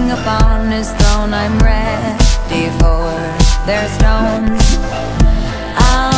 king upon his throne. I'm ready for their stones.